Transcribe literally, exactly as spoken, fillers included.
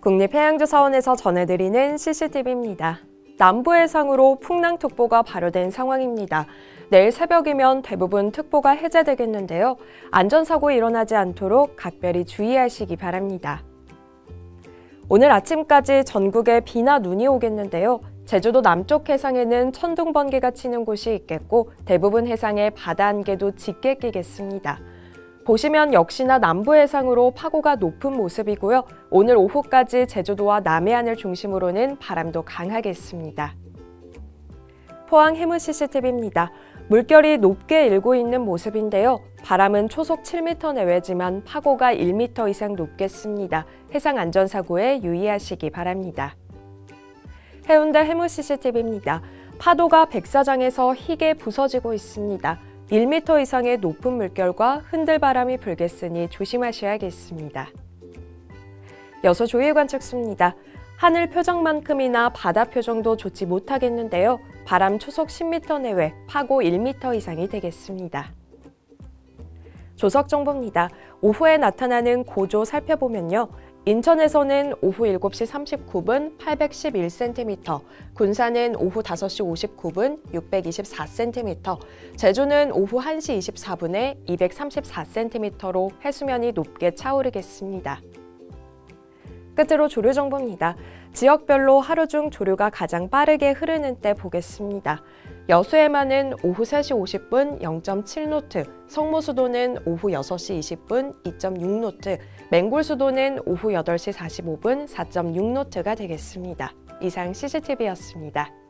국립해양조사원에서 전해드리는 씨씨티비입니다. 남부 해상으로 풍랑특보가 발효된 상황입니다. 내일 새벽이면 대부분 특보가 해제되겠는데요. 안전사고 일어나지 않도록 각별히 주의하시기 바랍니다. 오늘 아침까지 전국에 비나 눈이 오겠는데요. 제주도 남쪽 해상에는 천둥 번개가 치는 곳이 있겠고 대부분 해상에 바다 안개도 짙게 끼겠습니다. 보시면 역시나 남부 해상으로 파고가 높은 모습이고요. 오늘 오후까지 제주도와 남해안을 중심으로는 바람도 강하겠습니다. 포항 해무 씨씨티비입니다. 물결이 높게 일고 있는 모습인데요. 바람은 초속 칠 미터 내외지만 파고가 일 미터 이상 높겠습니다. 해상 안전사고에 유의하시기 바랍니다. 해운대 해무 씨씨티비입니다. 파도가 백사장에서 희게 부서지고 있습니다. 일 미터 이상의 높은 물결과 흔들바람이 불겠으니 조심하셔야겠습니다. 여수 조일관측수입니다. 하늘 표정만큼이나 바다 표정도 좋지 못하겠는데요. 바람 초속 십 미터 내외, 파고 일 미터 이상이 되겠습니다. 조석정보입니다. 오후에 나타나는 고조 살펴보면요. 인천에서는 오후 일곱 시 삼십구 분 팔백십일 센티미터, 군산은 오후 다섯 시 오십구 분 육백이십사 센티미터, 제주는 오후 한 시 이십사 분에 이백삼십사 센티미터로 해수면이 높게 차오르겠습니다. 끝으로 조류 정보입니다. 지역별로 하루 중 조류가 가장 빠르게 흐르는 때 보겠습니다. 여수해만은 오후 세 시 오십 분 영 점 칠 노트, 성모수도는 오후 여섯 시 이십 분 이 점 육 노트, 맹굴수도는 오후 여덟 시 사십오 분 사 점 육 노트가 되겠습니다. 이상 씨씨티비였습니다.